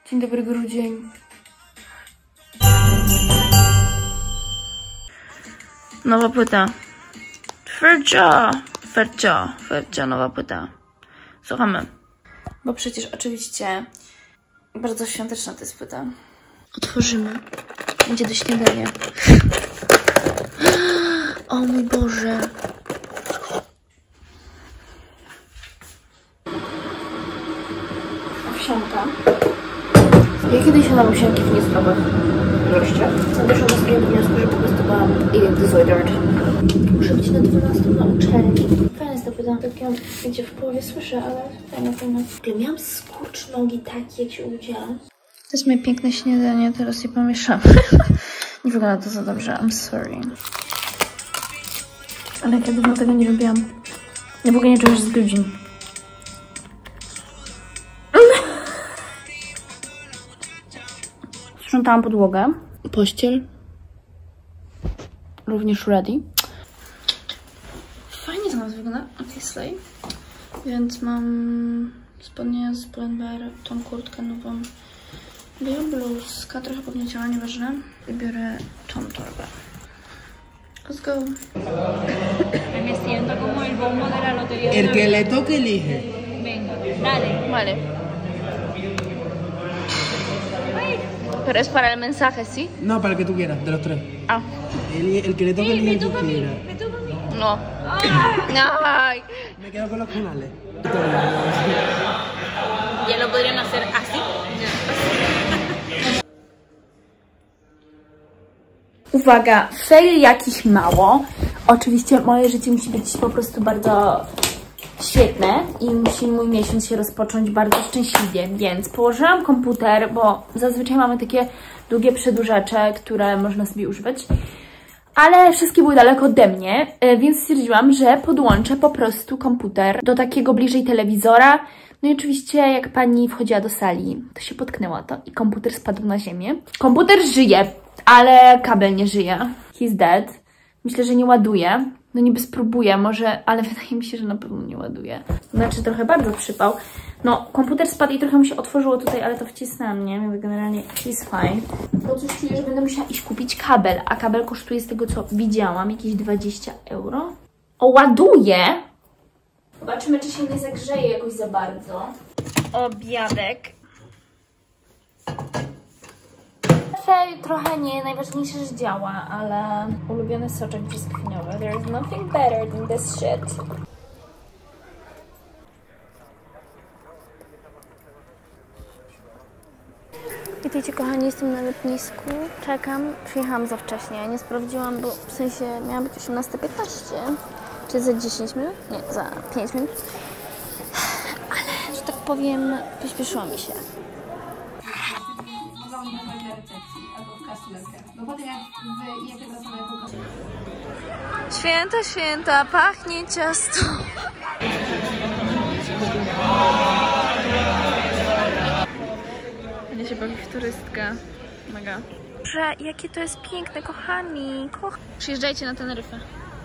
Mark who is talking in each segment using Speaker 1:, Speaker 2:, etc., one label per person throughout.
Speaker 1: Dzień dobry, grudzień. Nowa płyta. Fercia, nowa płyta. Słuchamy. Bo przecież oczywiście bardzo świąteczna to jest płyta. Otworzymy. Będzie do śniadania. O mój Boże. Owsianka. Ja kiedyś jadłam owsianki w niezdrowych ilościach. Doszłam do swojego wniosku, że po prostu byłam eating disordered. Muszę być na 12 na uczelni. Fajne jest to pytanie. Tak ją wiecie, w połowie słyszę, ale fajne. Miałam skurcz nogi taki, jak się udziałam. To jest moje piękne śniadanie, teraz je pomieszam. Nie wygląda to za dobrze, I'm sorry. Ale jak ja dawno tego nie robiłam. Ja w ogóle nie czuję, że jest grudzień. Sprzątałam podłogę. Pościel. Również ready. Fajnie to nas wygląda. Ok, slay. Więc mam spodnie z Pull&Bear, tą kurtkę nową. Biorę bluzkę, trochę podnieciała, nieważne. I biorę tą torbę. Let's go.
Speaker 2: Me siento como el bombo de la lotería.
Speaker 3: El que le toque elige.
Speaker 2: Venga, dale.
Speaker 1: Vale. Pero es para el mensaje, ¿sí?
Speaker 3: No, para el que tú quieras, de los tres.
Speaker 1: Ah.
Speaker 3: El que le toque elige el que quiera.
Speaker 2: Me toca a mí.
Speaker 1: No. Ay.
Speaker 3: Me quedo con los canales.
Speaker 2: Ya lo podrían hacer así.
Speaker 1: Uwaga, fail jakiś mało. Oczywiście moje życie musi być po prostu bardzo świetne i musi mój miesiąc się rozpocząć bardzo szczęśliwie, więc położyłam komputer, bo zazwyczaj mamy takie długie przedłużacze, które można sobie używać, ale wszystkie były daleko ode mnie, więc stwierdziłam, że podłączę po prostu komputer do takiego bliżej telewizora. No i oczywiście jak pani wchodziła do sali, to się potknęła to i komputer spadł na ziemię. Komputer żyje, ale kabel nie żyje. He's dead. Myślę, że nie ładuje. No niby spróbuję może, ale wydaje mi się, że na pewno nie ładuje. Znaczy trochę bardzo przypał. No, komputer spadł i trochę mu się otworzyło tutaj, ale to wcisnęłam, nie? Więc generalnie he's fine. To coś czuję, że będę musiała iść kupić kabel, a kabel kosztuje z tego, co widziałam, jakieś 20 euro. O, ładuje! Zobaczymy, czy się nie zagrzeje jakoś za bardzo. Obiadek. Trochę nie, najważniejsze, że działa, ale ulubiony soczek brzoskwiniowy. There is nothing better than this shit. Witajcie kochani, jestem na lotnisku. Czekam, przyjechałam za wcześnie. Nie sprawdziłam, bo w sensie miała być 18:15. Czy za 10 minut? Nie, za 5 minut. Ale, że tak powiem, pośpieszyło mi się. Święta, święta, pachnie ciasto. Będzie się bawi w turystkę. Mega. Że jakie to jest piękne, kochani. Przyjeżdżajcie na Teneryfę.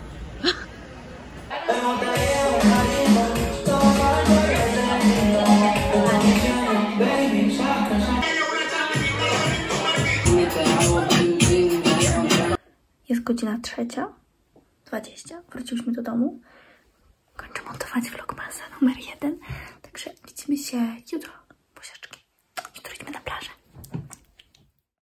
Speaker 1: Jest godzina 3:20. Wróciliśmy do domu. Kończę montować vlogmasa numer 1. Także widzimy się jutro.